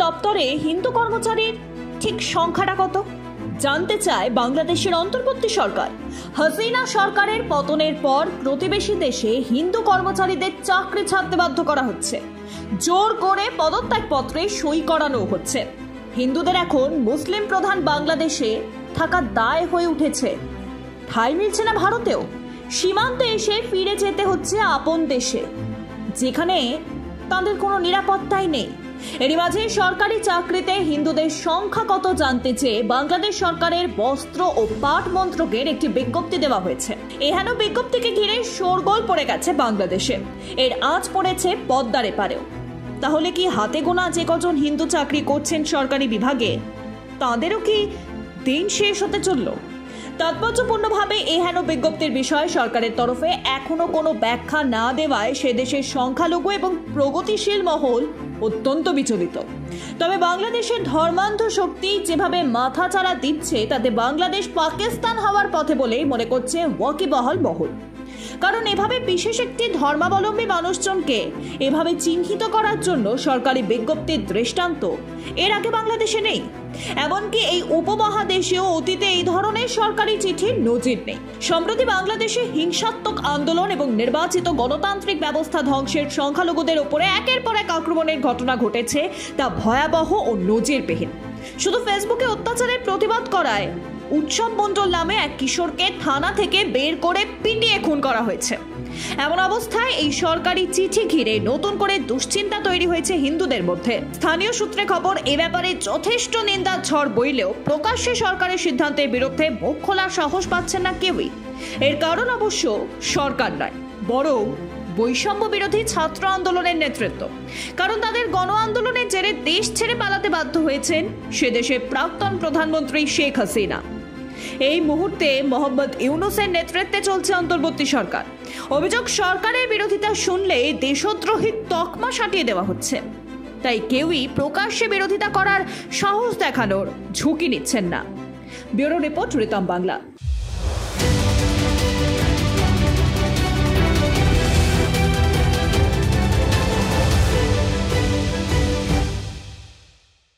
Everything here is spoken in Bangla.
দপ্তরে হিন্দু কর্মচারীর ঠিক সংখ্যাটা কত জানতে চায় বাংলাদেশের অন্তর্বর্তী সরকার। হাসিনা সরকারের পতনের পর প্রতিবেশী দেশে হিন্দু কর্মচারীদের চাকরি ছাড়তে বাধ্য করা হচ্ছে, জোর করে পদত্যাগপত্রে সই করানো হচ্ছে। হিন্দুদের এখন মুসলিম প্রধান বাংলাদেশে থাকা দায় হয়ে উঠেছে। ঠাঁই মিলছে না ভারতেও, সীমান্তে এসে ফিরে যেতে হচ্ছে আপন দেশে, যেখানে তাদের কোনো নিরাপত্তাই নেই। এরই মাঝে সরকারি চাকরিতে হিন্দুদের সংখ্যা কত জানতে চেয়ে বাংলাদেশ সরকারের বস্ত্র ও পাট মন্ত্রকের একটি বিজ্ঞপ্তি দেওয়া হয়েছে। এহেন বিজ্ঞপ্তিকে ঘিরে শোরগোল পড়ে গেছে বাংলাদেশে, এর আঁচ পড়েছে পদ্মার এপারেও। তাহলে কি হাতে গোনা যে কজন হিন্দু চাকরি করছেন সরকারি বিভাগে, তাদেরও কি দিন শেষ হতে চলল? তাৎপর্যপূর্ণভাবে এহেন বিজ্ঞপ্তির বিষয়ে সরকারের তরফে এখনো কোনো ব্যাখ্যা না দেওয়ায় সে দেশের সংখ্যালঘু এবং প্রগতিশীল মহল অত্যন্ত বিচলিত। তবে বাংলাদেশের ধর্মান্ধ শক্তি যেভাবে মাথাচাড়া দিচ্ছে, তাতে বাংলাদেশ পাকিস্তান হওয়ার পথে বলেই মনে করছে ওয়াকিবহাল মহল। কারণ এভাবে বিশেষ একটি ধর্মাবলম্বী মানুষজনকে এভাবে চিহ্নিত করার জন্য সরকারি বিজ্ঞপ্তির দৃষ্টান্ত এর আগে বাংলাদেশে নেই। এমনকি এই উপমহাদেশেও অতীতে এই ধরনের সরকারি চিঠির নজির নেই। সম্প্রতি বাংলাদেশে হিংসাত্মক আন্দোলন এবং নির্বাচিত গণতান্ত্রিক ব্যবস্থা ধ্বংসের সংখ্যালঘুদের উপরে একের পর এক আক্রমণের ঘটনা ঘটেছে, তা ভয়াবহ ও নজিরবিহীন। শুধু ফেসবুকে অত্যাচারের প্রতিবাদ করায় উৎসব মণ্ডল নামে এক কিশোরকে থানা থেকে বের করে পিটিয়ে খুন করা হয়েছে। এমন অবস্থায় এই সরকারি চিঠি ঘিরে নতুন করে দুশ্চিন্তা তৈরি হয়েছে হিন্দুদের মধ্যে। স্থানীয় সূত্রে খবর, এ ব্যাপারে যথেষ্ট নিন্দার ঝড় বইলেও প্রকাশ্যে সরকারের সিদ্ধান্তের বিরুদ্ধে মুখ খোলার সাহস পাচ্ছেন না কেউই। এর কারণ অবশ্য সরকার নয়, বরং বৈষম্য বিরোধী ছাত্র আন্দোলনের নেতৃত্ব। কারণ তাদের গণ আন্দোলনের জেরে দেশ ছেড়ে পালাতে বাধ্য হয়েছেন সে দেশের প্রাক্তন প্রধানমন্ত্রী শেখ হাসিনা। এই মুহূর্তে মোহাম্মদ ইউনূসের নেতৃত্বে চলছে অন্তর্বর্তী সরকার। অভিযোগ, সরকারের বিরোধিতা শুনলে দেশদ্রোহী তকমা সাটিয়ে দেওয়া হচ্ছে। তাই কেউই প্রকাশ্যে বিরোধিতা করার সাহস দেখানোর ঝুঁকি নিচ্ছেন না। Bureau report, Ritam Bangla.